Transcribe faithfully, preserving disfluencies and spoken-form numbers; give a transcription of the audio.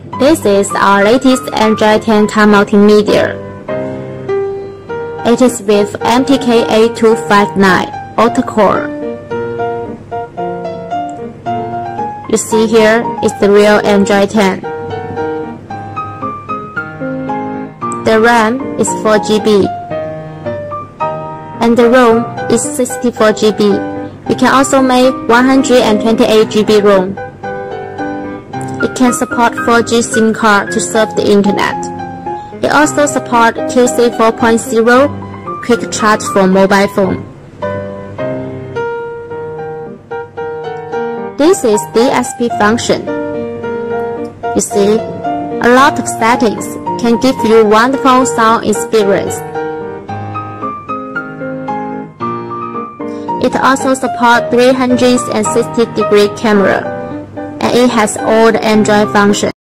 This is our latest Android ten Car Multimedia. It is with M T K A two fifty-nine octa-core. You see here is the real Android ten. The RAM is four G B and the ROM is sixty-four G B. You can also make one hundred twenty-eight G B ROM. It can support four G SIM card to surf the internet. It also supports Q C four point oh, quick charge for mobile phone. This is D S P function. You see, a lot of settings can give you wonderful sound experience. It also supports three hundred sixty degree camera, and it has all the Android functions.